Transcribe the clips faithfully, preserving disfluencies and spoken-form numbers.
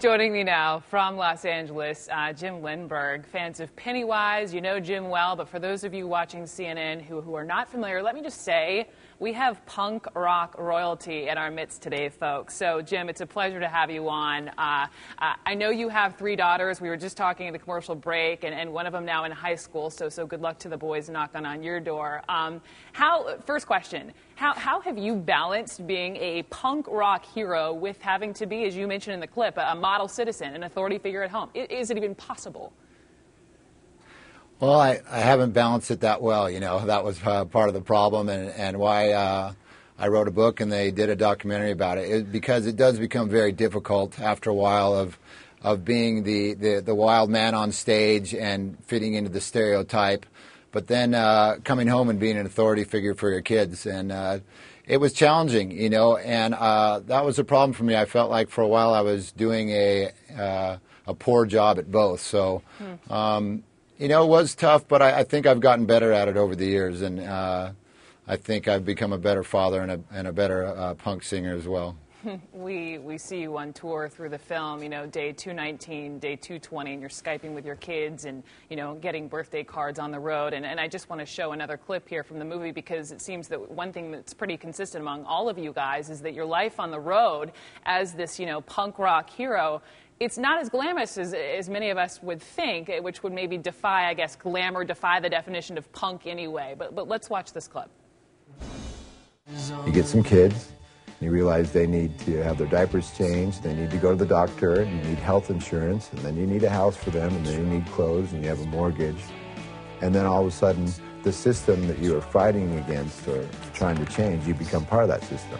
Joining me now from Los Angeles, uh, Jim Lindberg. Fans of Pennywise, you know Jim well, but for those of you watching C N N who, who are not familiar, let me just say we have punk rock royalty in our midst today, folks. So, Jim, it's a pleasure to have you on. Uh, uh, I know you have three daughters. We were just talking at the commercial break, and, and one of them now in high school, so so good luck to the boys knocking on your door. Um, how? First question, how, how have you balanced being a punk rock hero with having to be, as you mentioned in the clip, a, a model citizen, an authority figure at home? Is, is it even possible? Well, I, I haven't balanced it that well, you know. That was uh, part of the problem, and, and why uh, I wrote a book and they did a documentary about it, it, because it does become very difficult after a while of of being the, the, the wild man on stage and fitting into the stereotype, but then uh, coming home and being an authority figure for your kids. And uh, it was challenging, you know, and uh, that was a problem for me. I felt like for a while I was doing a, uh, a poor job at both. So, hmm. um, You know, it was tough, but I, I think I've gotten better at it over the years, and uh, I think I've become a better father and a, and a better uh, punk singer as well. We we see you on tour through the film, you know, day two nineteen, day two twenty, and you're Skyping with your kids and, you know, getting birthday cards on the road. And, and I just want to show another clip here from the movie, because it seems that one thing that's pretty consistent among all of you guys is that your life on the road as this, you know, punk rock hero, it's not as glamorous as, as many of us would think, which would maybe defy, I guess, glamour, defy the definition of punk anyway. But, but let's watch this clip. You get some kids, and you realize they need to have their diapers changed, they need to go to the doctor, and you need health insurance, and then you need a house for them, and then you need clothes, and you have a mortgage. And then all of a sudden, the system that you are fighting against or trying to change, you become part of that system.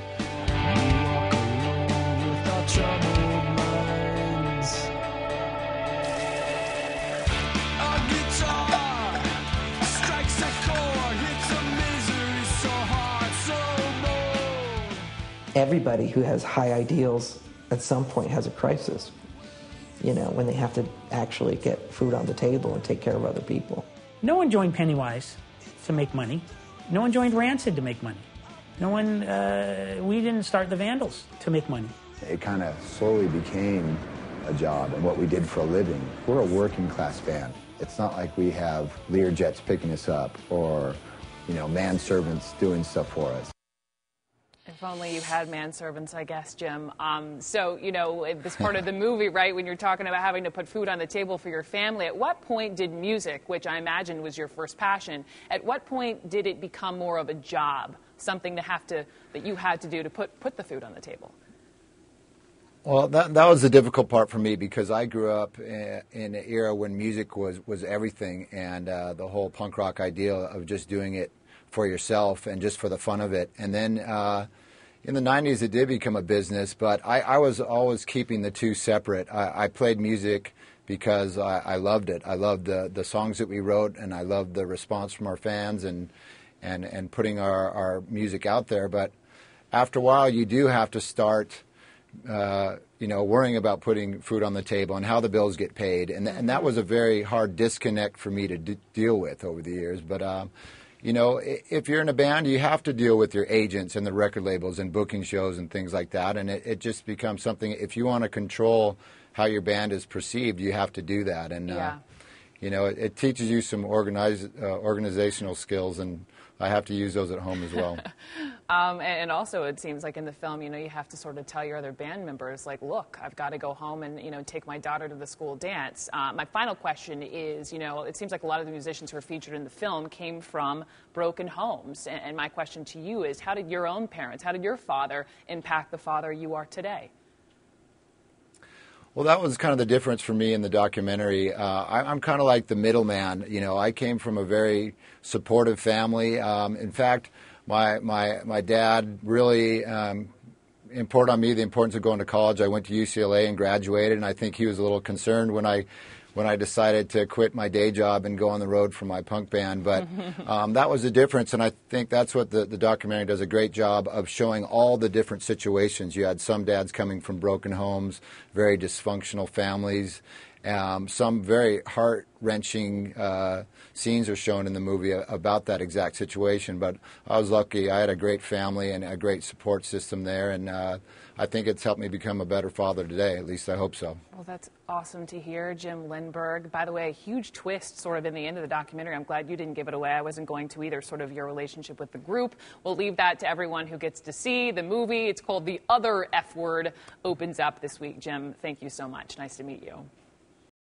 Everybody who has high ideals at some point has a crisis, you know, when they have to actually get food on the table and take care of other people. No one joined Pennywise to make money. No one joined Rancid to make money. No one, uh, we didn't start the Vandals to make money. It kind of slowly became a job and what we did for a living. We're a working class band. It's not like we have Learjets picking us up or, you know, manservants doing stuff for us. If only you had manservants, I guess, Jim. Um, so, you know, this part of the movie, right, when you're talking about having to put food on the table for your family, at what point did music, which I imagine was your first passion, at what point did it become more of a job, something to have to, that you had to do to put, put the food on the table? Well, that that was the difficult part for me, because I grew up in, in an era when music was, was everything, and uh, the whole punk rock ideal of just doing it for yourself and just for the fun of it. And then uh, in the nineties, it did become a business, but I, I was always keeping the two separate. I, I played music because I, I loved it. I loved the, the songs that we wrote, and I loved the response from our fans and and, and putting our, our music out there. But after a while, you do have to start uh, you know, worrying about putting food on the table and how the bills get paid. And, th- and that was a very hard disconnect for me to d- deal with over the years. But um, you know, if you're in a band, you have to deal with your agents and the record labels and booking shows and things like that. And it, it just becomes something, if you want to control how your band is perceived, you have to do that. And, yeah. uh, you know, it, it teaches you some organize, uh, organizational skills, and I have to use those at home as well. um, and, and also, it seems like in the film, you know, you have to sort of tell your other band members, like, look, I've got to go home and, you know, take my daughter to the school dance. Uh, my final question is, you know, it seems like a lot of the musicians who are featured in the film came from broken homes. And, and my question to you is, how did your own parents, how did your father impact the father you are today? Well, that was kind of the difference for me in the documentary. Uh, I, I'm kind of like the middleman. You know, I came from a very supportive family. Um, in fact, my my my dad really um, imparted on me the importance of going to college. I went to U C L A and graduated, and I think he was a little concerned when I when I decided to quit my day job and go on the road for my punk band. But um, that was the difference, and I think that's what the, the documentary does a great job of showing all the different situations. You had some dads coming from broken homes, very dysfunctional families. Um, some very heart-wrenching uh, scenes are shown in the movie about that exact situation. But I was lucky. I had a great family and a great support system there, and uh, I think it's helped me become a better father today. At least I hope so. Well, that's awesome to hear, Jim Lindberg. By the way, a huge twist sort of in the end of the documentary. I'm glad you didn't give it away. I wasn't going to either, sort of your relationship with the group. We'll leave that to everyone who gets to see the movie. It's called The Other F Word. Opens up this week. Jim, thank you so much. Nice to meet you.